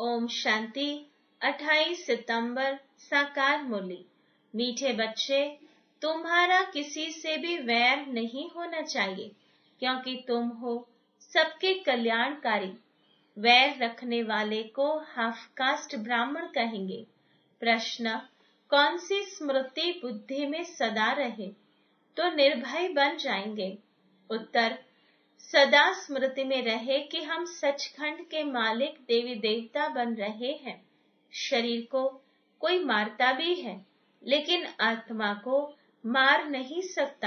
ओम शांति। 28 सितंबर साकार मुरली। मीठे बच्चे, तुम्हारा किसी से भी वैर नहीं होना चाहिए, क्योंकि तुम हो सबके कल्याणकारी। वैर रखने वाले को हाफ कास्ट ब्राह्मण कहेंगे। प्रश्न, कौन सी स्मृति बुद्धि में सदा रहे तो निर्भय बन जाएंगे? उत्तर, सदा स्मृति में रहे कि हम सचखंड के मालिक देवी देवता बन रहे हैं। शरीर को कोई मारता भी है, लेकिन आत्मा को मार नहीं सकता।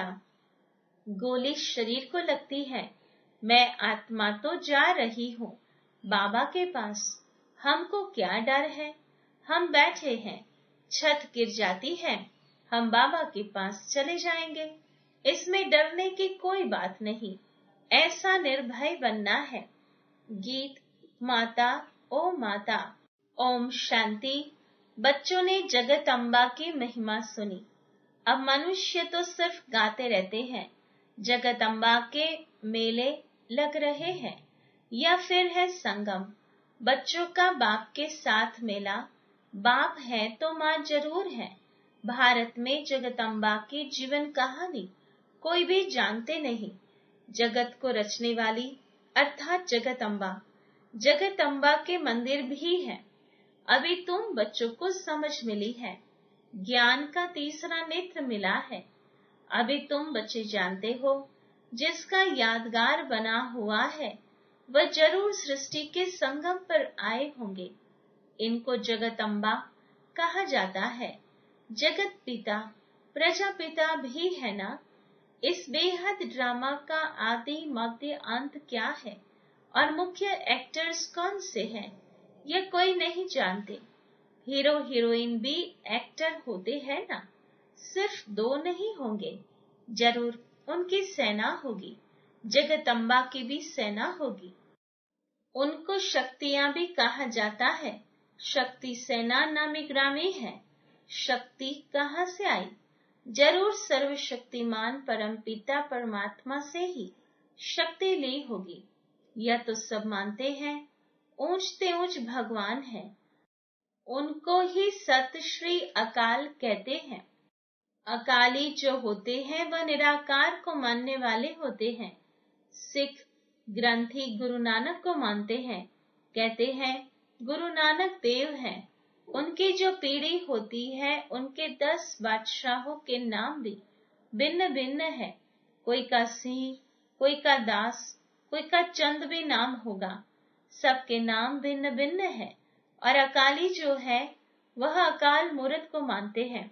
गोली शरीर को लगती है। मैं आत्मा तो जा रही हूँ बाबा के पास। हमको क्या डर है? हम बैठे हैं, छत गिर जाती है, हम बाबा के पास चले जाएंगे। इसमें डरने की कोई बात नहीं। ऐसा निर्भय बनना है। गीत माता ओ माता। ओम शांति। बच्चों ने जगत अम्बा की महिमा सुनी। अब मनुष्य तो सिर्फ गाते रहते हैं। जगत अम्बा के मेले लग रहे हैं या फिर है संगम। बच्चों का बाप के साथ मेला। बाप है तो माँ जरूर है। भारत में जगत अम्बा की जीवन कहानी कोई भी जानते नहीं। जगत को रचने वाली अर्थात जगत अम्बा। जगत अम्बा के मंदिर भी है। अभी तुम बच्चों को समझ मिली है। ज्ञान का तीसरा नेत्र मिला है। अभी तुम बच्चे जानते हो, जिसका यादगार बना हुआ है वह जरूर सृष्टि के संगम पर आए होंगे। इनको जगत अम्बा कहा जाता है। जगत पिता प्रजापिता भी है ना। इस बेहद ड्रामा का आदि मध्य अंत क्या है और मुख्य एक्टर्स कौन से हैं, यह कोई नहीं जानते। हीरो हीरोइन भी एक्टर होते हैं ना। सिर्फ 2 नहीं होंगे, जरूर उनकी सेना होगी। जगत अम्बा की भी सेना होगी। उनको शक्तियां भी कहा जाता है। शक्ति सेना नामी ग्रामी है। शक्ति कहाँ से आई? जरूर सर्वशक्तिमान परमपिता परमात्मा से ही शक्ति ली होगी। यह तो सब मानते हैं। ऊंचते ऊंच भगवान है। उनको ही सत श्री अकाल कहते हैं। अकाली जो होते हैं वह निराकार को मानने वाले होते हैं। सिख ग्रंथी गुरु नानक को मानते हैं। कहते हैं गुरु नानक देव हैं। उनकी जो पीढ़ी होती है, उनके 10 बादशाहों के नाम भी भिन्न भिन्न है। कोई का सिंह, कोई का दास, कोई का चंद भी नाम होगा। सबके नाम भिन्न भिन्न है। और अकाली जो है वह अकाल मूर्त को मानते हैं।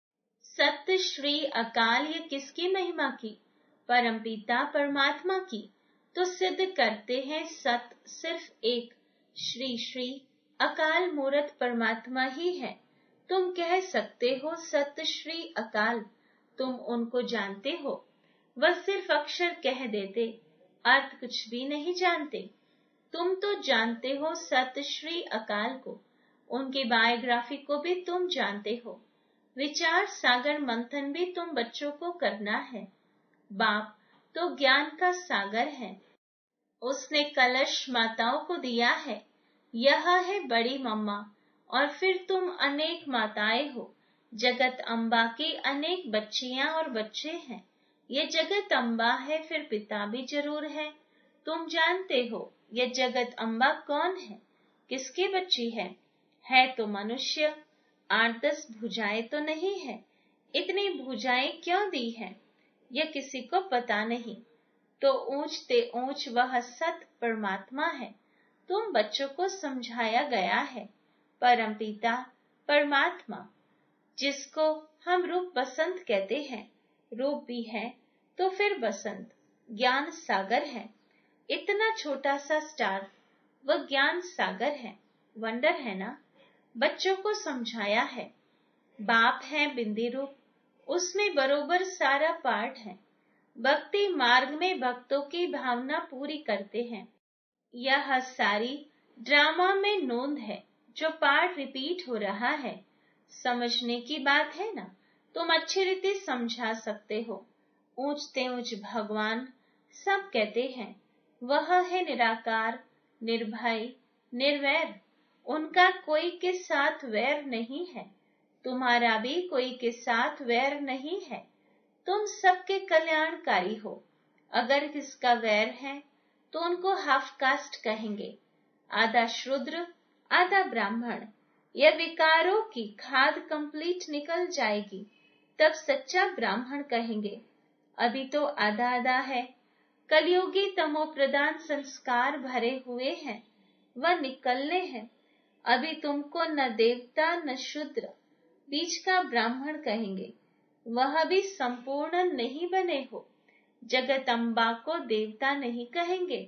सत्य श्री अकाल ये किसकी महिमा की? परमपिता परमात्मा की। तो सिद्ध करते हैं सत्य सिर्फ एक श्री श्री अकाल मूर्त परमात्मा ही है। तुम कह सकते हो सत्य श्री अकाल। तुम उनको जानते हो। वह सिर्फ अक्षर कह देते, अर्थ कुछ भी नहीं जानते। तुम तो जानते हो सत्य श्री अकाल को। उनकी बायोग्राफी को भी तुम जानते हो। विचार सागर मंथन भी तुम बच्चों को करना है। बाप तो ज्ञान का सागर है। उसने कलश माताओं को दिया है। यह है बड़ी मम्मा और फिर तुम अनेक माताएं हो। जगत अम्बा की अनेक बच्चियां और बच्चे हैं। ये जगत अम्बा है, फिर पिता भी जरूर है। तुम जानते हो ये जगत अम्बा कौन है, किसकी बच्ची है तो मनुष्य। 8-10 भुजाएं तो नहीं है। इतनी भुजाएं क्यों दी है यह किसी को पता नहीं। तो ऊंचते ऊंच वह सत परमात्मा है। तुम बच्चों को समझाया गया है। परमपिता परमात्मा, जिसको हम रूप बसंत कहते हैं। रूप भी है तो फिर बसंत ज्ञान सागर है। इतना छोटा सा स्टार वह ज्ञान सागर है। वंडर है ना। बच्चों को समझाया है। बाप है बिंदी रूप, उसमें बरोबर सारा पाठ है। भक्ति मार्ग में भक्तों की भावना पूरी करते हैं। यह सारी ड्रामा में नोंद है। जो पाठ रिपीट हो रहा है, समझने की बात है ना। तुम अच्छी रीति समझा सकते हो। ऊंचते ऊंच भगवान सब कहते हैं। वह है निराकार, निर्भय, निर्वैर। उनका कोई के साथ वैर नहीं है, तुम्हारा भी कोई के साथ वैर नहीं है। तुम सबके कल्याणकारी हो। अगर किसका वैर है तो उनको हाफ कास्ट कहेंगे, आधा शूद्र आधा ब्राह्मण। यह विकारों की खाद कंप्लीट निकल जाएगी, तब सच्चा ब्राह्मण कहेंगे। अभी तो आधा आधा है। कलयुगी तमो प्रधान संस्कार भरे हुए हैं, वह निकलने हैं। अभी तुमको न देवता न शूद्र, बीच का ब्राह्मण कहेंगे। वह भी संपूर्ण नहीं बने हो। जगदम्बा को देवता नहीं कहेंगे।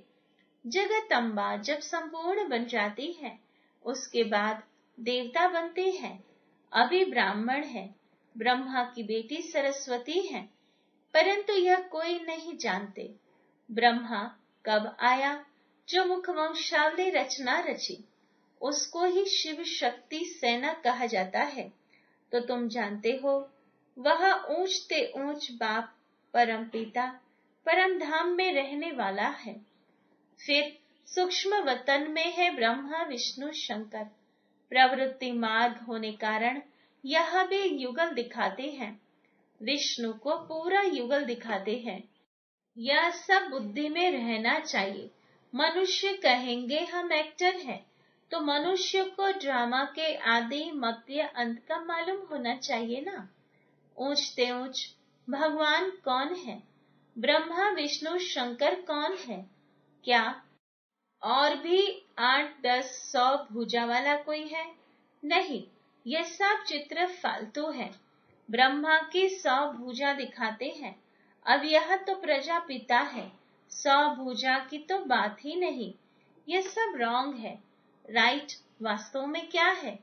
जगदम्बा जब संपूर्ण बन जाती है, उसके बाद देवता बनती है। अभी ब्राह्मण है, ब्रह्मा की बेटी सरस्वती है, परंतु यह कोई नहीं जानते। ब्रह्मा कब आया? जो मुखवंशावली रचना रची, उसको ही शिव शक्ति सेना कहा जाता है। तो तुम जानते हो, वह ऊंचते ऊंच बाप परम पिता परम धाम में रहने वाला है। फिर सूक्ष्म वतन में है ब्रह्मा विष्णु शंकर। प्रवृत्ति मार्ग होने कारण यह भी युगल दिखाते हैं, विष्णु को पूरा युगल दिखाते हैं। यह सब बुद्धि में रहना चाहिए। मनुष्य कहेंगे हम एक्टर हैं, तो मनुष्य को ड्रामा के आदि मध्य अंत का मालूम होना चाहिए ना। ऊंचते ऊंच भगवान कौन है? ब्रह्मा विष्णु शंकर कौन है? क्या और भी 8, 10, 100 भुजा वाला कोई है? नहीं, ये सब चित्र फालतू है। ब्रह्मा की 100 भुजा दिखाते हैं। अब यह तो प्रजापिता है, 100 भुजा की तो बात ही नहीं। ये सब रॉन्ग है। राइट वास्तव में क्या है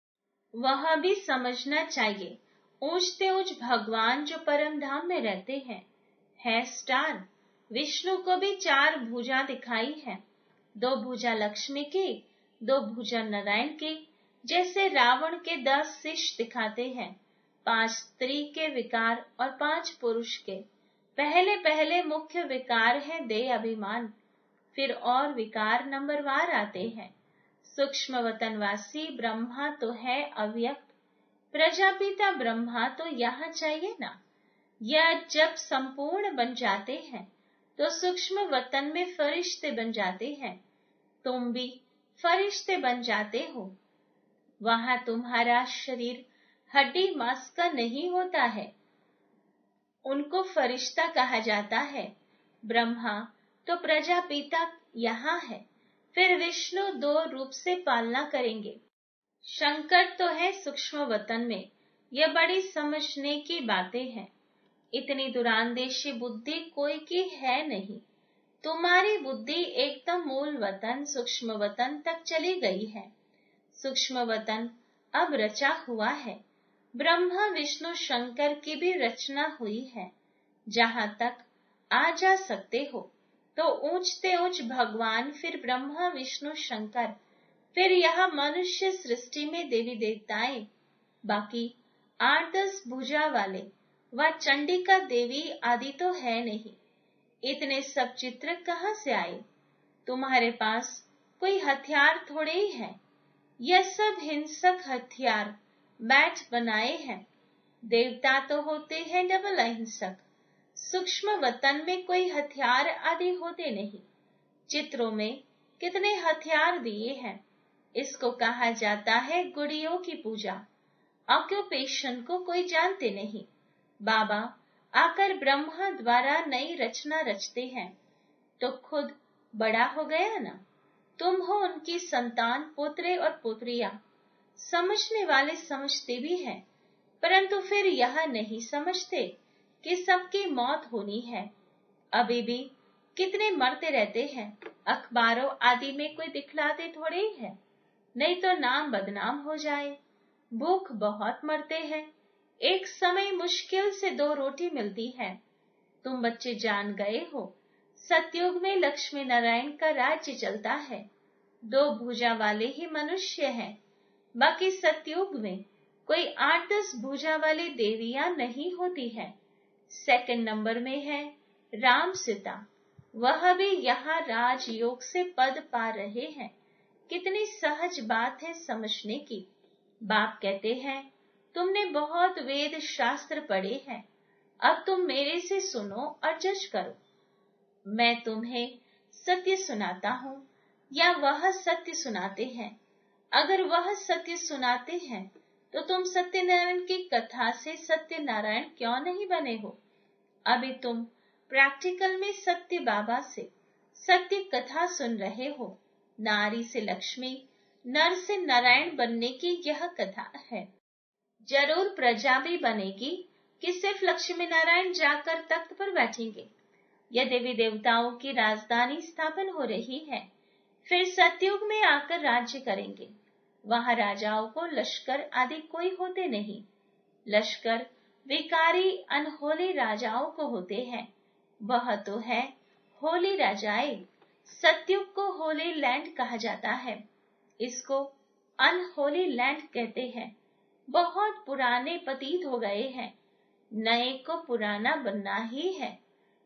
वह भी समझना चाहिए। ऊंचते ऊंच भगवान जो परम धाम में रहते हैं, है स्टार। विष्णु को भी 4 भुजा दिखाई है, 2 भुजा लक्ष्मी की, 2 भुजा नारायण की। जैसे रावण के 10 शिष्य दिखाते हैं, 5 स्त्री के विकार और 5 पुरुष के। पहले पहले मुख्य विकार है देह अभिमान, फिर और विकार नंबरवार आते हैं। सूक्ष्म वतनवासी ब्रह्मा तो है अव्यक्त, प्रजापिता ब्रह्मा तो यहाँ चाहिए ना। यह जब संपूर्ण बन जाते हैं तो सूक्ष्म वतन में फरिश्ते बन जाते हैं। तुम भी फरिश्ते बन जाते हो। वहां तुम्हारा शरीर हड्डी मांस का नहीं होता है, उनको फरिश्ता कहा जाता है। ब्रह्मा तो प्रजापिता यहाँ है, फिर विष्णु 2 रूप से पालना करेंगे। शंकर तो है सूक्ष्म वतन में। यह बड़ी समझने की बातें हैं। इतनी दुरांदेशी बुद्धि कोई की है नहीं। तुम्हारी बुद्धि एकदम मूल वतन सूक्ष्म वतन तक चली गई है। सूक्ष्म वतन अब रचा हुआ है। ब्रह्मा विष्णु शंकर की भी रचना हुई है। जहां तक आ जा सकते हो तो ऊंचते ऊंच भगवान, फिर ब्रह्मा विष्णु शंकर, फिर यह मनुष्य सृष्टि में देवी देवताएं, बाकी 8-10 भुजा वाले व चंडिका देवी आदि तो है नहीं। इतने सब चित्र कहाँ से आए? तुम्हारे पास कोई हथियार थोड़े ही है। यह सब हिंसक हथियार बैठ बनाए हैं। देवता तो होते हैं डबल अहिंसक। सूक्ष्म वतन में कोई हथियार आदि होते नहीं। चित्रों में कितने हथियार दिए हैं। इसको कहा जाता है गुड़ियों की पूजा। ऑक्यूपेशन को कोई जानते नहीं। बाबा आकर ब्रह्मा द्वारा नई रचना रचते हैं, तो खुद बड़ा हो गया ना। तुम हो उनकी संतान, पुत्रे और पुत्रियां। समझने वाले समझते भी हैं, परंतु फिर यह नहीं समझते कि सबकी मौत होनी है। अभी भी कितने मरते रहते हैं। अखबारों आदि में कोई दिखलाते थोड़े ही है, नहीं तो नाम बदनाम हो जाए। भूख बहुत मरते हैं। एक समय मुश्किल से 2 रोटी मिलती है। तुम बच्चे जान गए हो, सतयुग में लक्ष्मी नारायण का राज्य चलता है। 2 भुजा वाले ही मनुष्य हैं। बाकी सतयुग में कोई 8-10 भुजा वाली देवियां नहीं होती है। सेकंड नंबर में है राम सीता। वह भी यहाँ राजयोग से पद पा रहे हैं। कितनी सहज बात है समझने की। बाप कहते हैं, तुमने बहुत वेद शास्त्र पढ़े हैं, अब तुम मेरे से सुनो और जज करो। मैं तुम्हें सत्य सुनाता हूँ या वह सत्य सुनाते हैं। अगर वह सत्य सुनाते हैं तो तुम सत्यनारायण की कथा से सत्यनारायण क्यों नहीं बने हो? अभी तुम प्रैक्टिकल में सत्य बाबा से सत्य कथा सुन रहे हो। नारी से लक्ष्मी, नर से नारायण बनने की यह कथा है। जरूर प्रजा भी बनेगी कि सिर्फ लक्ष्मी नारायण जाकर तख्त पर बैठेंगे। यह देवी देवताओं की राजधानी स्थापन हो रही है, फिर सतयुग में आकर राज्य करेंगे। वहां राजाओं को लश्कर आदि कोई होते नहीं। लश्कर विकारी अनहोली राजाओं को होते हैं। वह तो है होली राजाएं। सतयुग को होली लैंड कहा जाता है, इसको अनहोली लैंड कहते हैं। बहुत पुराने पतित हो गए हैं, नए को पुराना बनना ही है।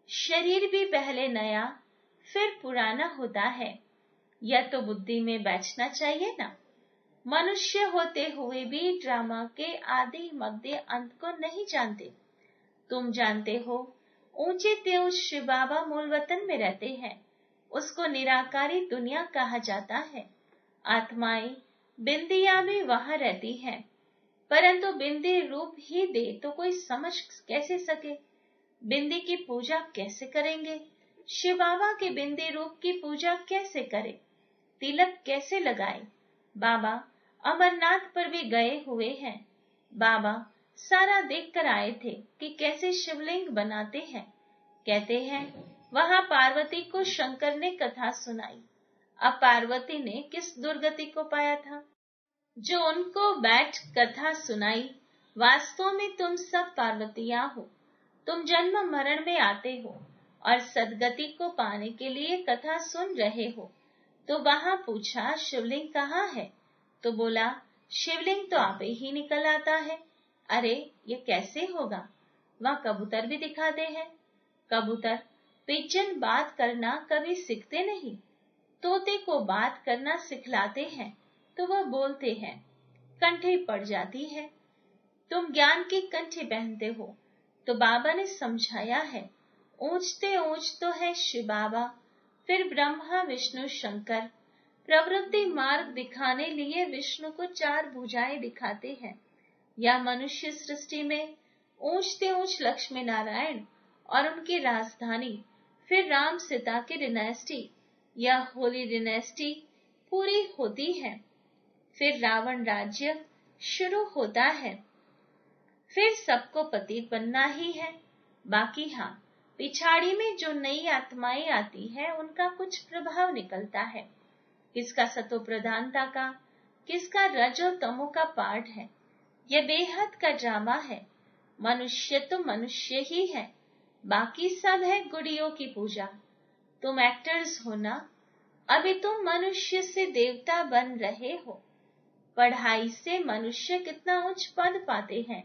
शरीर भी पहले नया फिर पुराना होता है, यह तो बुद्धि में बैठना चाहिए ना। मनुष्य होते हुए भी ड्रामा के आदि मध्य अंत को नहीं जानते। तुम जानते हो, ऊंचे तेज शिव बाबा मूल वतन में रहते हैं, उसको निराकारी दुनिया कहा जाता है। आत्माएं बिंदिया भी वहां रहती हैं, परंतु बिंदी रूप ही दे तो कोई समझ कैसे सके? बिंदी की पूजा कैसे करेंगे? शिव बाबा के बिंदी रूप की पूजा कैसे करे? तिलक कैसे लगाए? बाबा अमरनाथ पर भी गए हुए हैं। बाबा सारा देखकर आए थे कि कैसे शिवलिंग बनाते हैं। कहते हैं वहां पार्वती को शंकर ने कथा सुनाई। अब पार्वती ने किस दुर्गति को पाया था? जो उनको बैठ कथा सुनाई। वास्तव में तुम सब पार्वतियां हो। तुम जन्म मरण में आते हो और सदगति को पाने के लिए कथा सुन रहे हो। तो वहां पूछा शिवलिंग कहाँ है? तो बोला शिवलिंग तो आपे ही निकल आता है। अरे ये कैसे होगा? वहाँ कबूतर भी दिखाते हैं। कबूतर पिजन बात करना कभी सीखते नहीं। तोते को बात करना सिखलाते हैं तो वह बोलते हैं, कंठी पड़ जाती है। तुम ज्ञान की कंठी पहनते हो। तो बाबा ने समझाया है, ऊंचते ऊंच तो है शिव बाबा, फिर ब्रह्मा विष्णु शंकर। प्रवृत्ति मार्ग दिखाने लिए विष्णु को 4 भुजाएं दिखाते हैं। या मनुष्य सृष्टि में ऊंचते ऊंच लक्ष्मी नारायण और उनकी राजधानी, फिर राम सीता की डिनेस्टी या होली डिनेस्टी पूरी होती है। फिर रावण राज्य शुरू होता है। फिर सबको पतित बनना ही है। बाकी हाँ, पिछाड़ी में जो नई आत्माएं आती है उनका कुछ प्रभाव निकलता है। किसका सतो प्रधानता का, किसका रजो तमो का पार्ट है। यह बेहद का ड्रामा है। मनुष्य तो मनुष्य ही है, बाकी सब है गुड़ियों की पूजा। तुम एक्टर्स हो ना, अभी तुम मनुष्य से देवता बन रहे हो। पढ़ाई से मनुष्य कितना उच्च पद पाते हैं,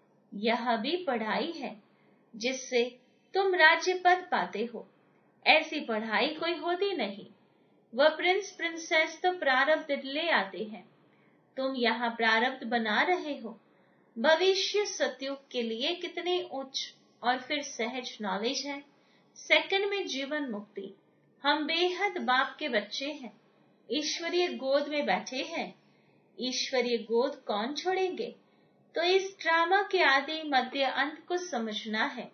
यह भी पढ़ाई है जिससे तुम राज्य पद पाते हो। ऐसी पढ़ाई कोई होती नहीं। वह प्रिंस प्रिंसेस तो प्रारब्ध ले आते हैं। तुम यहाँ प्रारब्ध बना रहे हो। भविष्य सतयुग के लिए कितने उच्च और फिर सहज नॉलेज है। सेकंड में जीवन मुक्ति। हम बेहद बाप के बच्चे हैं, ईश्वरीय गोद में बैठे हैं। ईश्वरीय गोद कौन छोड़ेंगे? तो इस ड्रामा के आदि मध्य अंत को समझना है।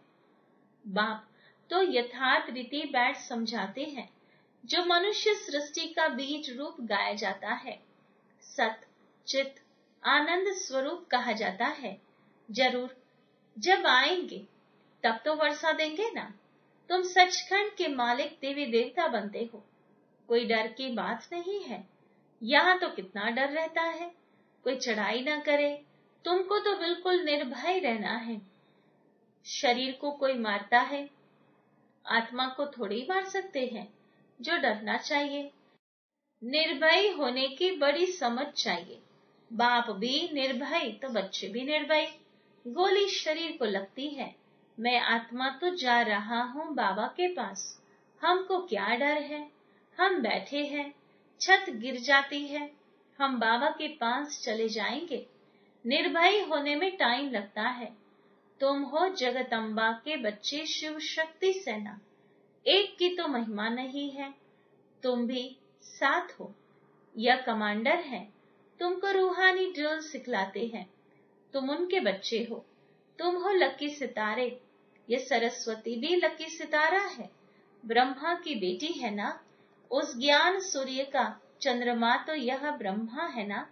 बाप तो यथार्थ रीति बैठ समझाते हैं। जो मनुष्य सृष्टि का बीज रूप गाया जाता है, सत चित आनंद स्वरूप कहा जाता है। जरूर जब आएंगे तब तो वर्षा देंगे ना। तुम सचखंड के मालिक देवी देवता बनते हो। कोई डर की बात नहीं है। यहाँ तो कितना डर रहता है, कोई चढ़ाई ना करे। तुमको तो बिल्कुल निर्भय रहना है। शरीर को कोई मारता है, आत्मा को थोड़ी मार सकते हैं। जो डरना चाहिए, निर्भय होने की बड़ी समझ चाहिए। बाप भी निर्भय तो बच्चे भी निर्भय। गोली शरीर को लगती है, मैं आत्मा तो जा रहा हूँ बाबा के पास। हमको क्या डर है? हम बैठे हैं, छत गिर जाती है, हम बाबा के पास चले जाएंगे। निर्भय होने में टाइम लगता है। तुम हो जगदम्बा के बच्चे, शिव शक्ति सेना। एक की तो महिमा नहीं है, तुम भी साथ हो। यह कमांडर है, तुमको रूहानी ड्रिल सिखलाते हैं। तुम उनके बच्चे हो। तुम हो लकी सितारे। ये सरस्वती भी लकी सितारा है। ब्रह्मा की बेटी है ना। उस ज्ञान सूर्य का चंद्रमा तो यह ब्रह्मा है ना।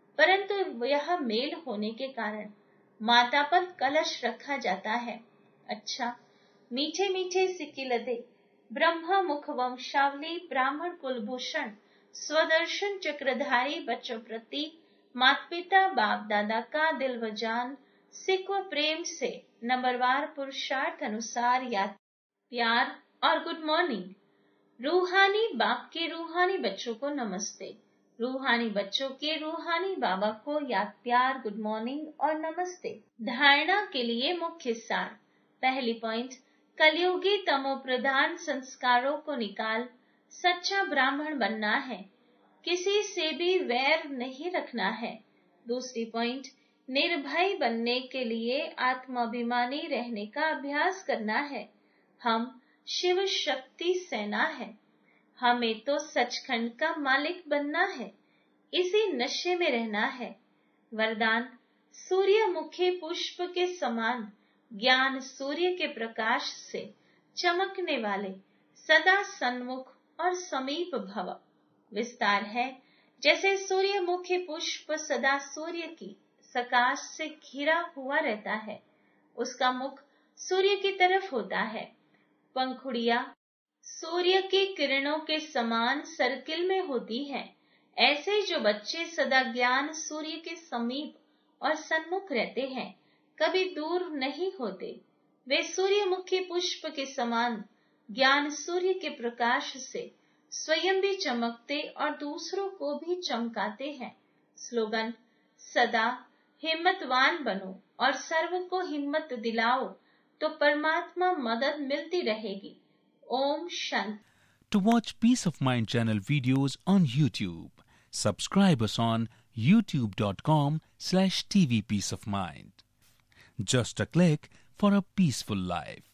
परंतु यह मेल होने के कारण माता पर कलश रखा जाता है। अच्छा, मीठे मीठे सिकिलदे ब्रह्मा मुख वंशावली ब्राह्मण कुलभूषण स्वदर्शन चक्रधारी बच्चों प्रति माता पिता बाप दादा का दिल व जान सिख व प्रेम से नंबरवार पुरुषार्थ अनुसार याद प्यार और गुड मॉर्निंग। रूहानी बाप के रूहानी बच्चों को नमस्ते। रूहानी बच्चों के रूहानी बाबा को याद प्यार, गुड मॉर्निंग और नमस्ते। धारणा के लिए मुख्य सार। पहली पॉइंट, कलयुगी तमो प्रधान संस्कारों को निकाल सच्चा ब्राह्मण बनना है। किसी से भी वैर नहीं रखना है। दूसरी पॉइंट, निर्भय बनने के लिए आत्माभिमानी रहने का अभ्यास करना है। हम शिव शक्ति सेना है। हमें तो सचखंड का मालिक बनना है। इसी नशे में रहना है। वरदान, सूर्यमुखी पुष्प के समान ज्ञान सूर्य के प्रकाश से चमकने वाले सदा सन्मुख और समीप भव। विस्तार है, जैसे सूर्यमुखी पुष्प सदा सूर्य की प्रकाश से घिरा हुआ रहता है। उसका मुख सूर्य की तरफ होता है। पंखुड़ियां सूर्य की किरणों के समान सर्किल में होती है। ऐसे जो बच्चे सदा ज्ञान सूर्य के समीप और सन्मुख रहते हैं, कभी दूर नहीं होते। वे सूर्यमुखी पुष्प के समान ज्ञान सूर्य के प्रकाश से स्वयं भी चमकते और दूसरों को भी चमकाते हैं। स्लोगन, सदा हिम्मतवान बनो और सर्व को हिम्मत दिलाओ तो परमात्मा मदद मिलती रहेगी। Om Shanti. To watch Peace of Mind channel videos on YouTube, subscribe us on youtube.com/tvpeaceofmind. Just a click for a peaceful life.